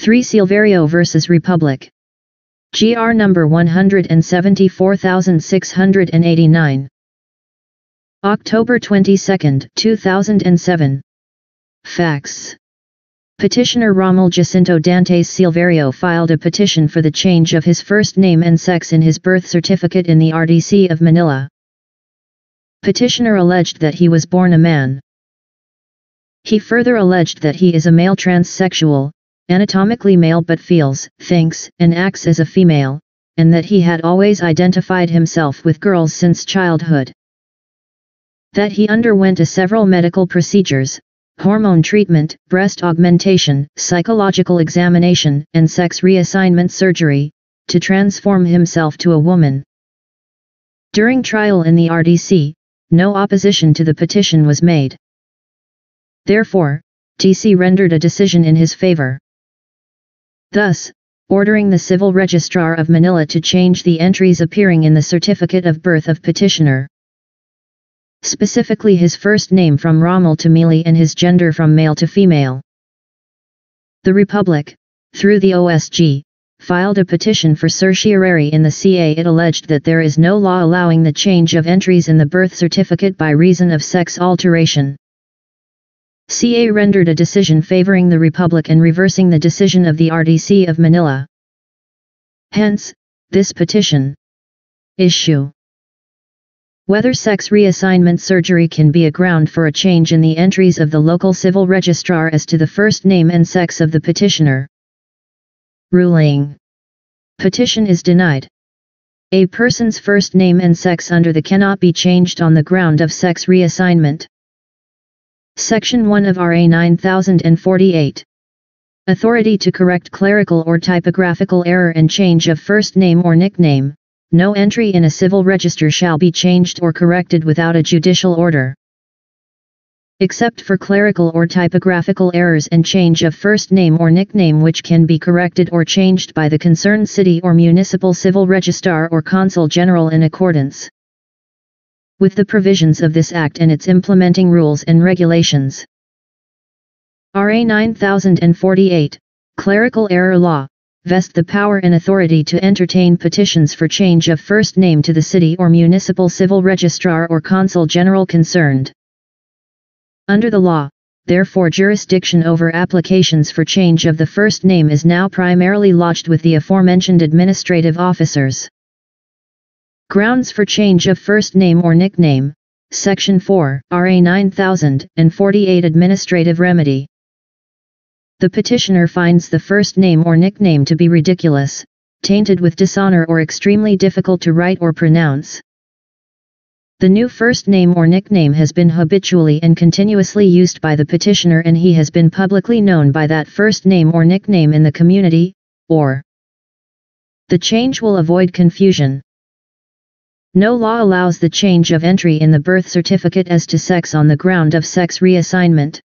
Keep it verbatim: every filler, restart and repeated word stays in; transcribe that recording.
three Silverio versus Republic. G R number one hundred seventy-four thousand six hundred eighty-nine. October twenty-second, two thousand seven. Facts. Petitioner Rommel Jacinto Dantes Silverio filed a petition for the change of his first name and sex in his birth certificate in the R T C of Manila. Petitioner alleged that he was born a man. He further alleged that he is a male transsexual, anatomically male but feels, thinks, and acts as a female, and that he had always identified himself with girls since childhood. That he underwent a several medical procedures, hormone treatment, breast augmentation, psychological examination, and sex reassignment surgery, to transform himself to a woman. During trial in the R T C, no opposition to the petition was made. Therefore, R T C rendered a decision in his favor, thus ordering the Civil Registrar of Manila to change the entries appearing in the certificate of birth of petitioner. Specifically his first name from Rommel to Mili and his gender from male to female. The Republic, through the O S G, filed a petition for certiorari in the C A. It alleged that there is no law allowing the change of entries in the birth certificate by reason of sex alteration. C A rendered a decision favoring the Republic and reversing the decision of the R T C of Manila. Hence, this petition issue. Whether sex reassignment surgery can be a ground for a change in the entries of the local civil registrar as to the first name and sex of the petitioner. Ruling. Petition is denied. A person's first name and sex under the cannot be changed on the ground of sex reassignment. Section one of R A nine thousand forty-eight. Authority to correct clerical or typographical error and change of first name or nickname. No entry in a civil register shall be changed or corrected without a judicial order. Except for clerical or typographical errors and change of first name or nickname which can be corrected or changed by the concerned city or municipal civil registrar or consul general in accordance with the provisions of this Act and its implementing rules and regulations. R A nine thousand forty-eight, Clerical Error Law, vest the power and authority to entertain petitions for change of first name to the city or municipal civil registrar or consul general concerned. Under the law, therefore jurisdiction over applications for change of the first name is now primarily lodged with the aforementioned administrative officers. Grounds for change of first name or nickname, Section four, R A nine thousand forty-eight Administrative Remedy. The petitioner finds the first name or nickname to be ridiculous, tainted with dishonor or extremely difficult to write or pronounce. The new first name or nickname has been habitually and continuously used by the petitioner and he has been publicly known by that first name or nickname in the community, or the change will avoid confusion. No law allows the change of entry in the birth certificate as to sex on the ground of sex reassignment.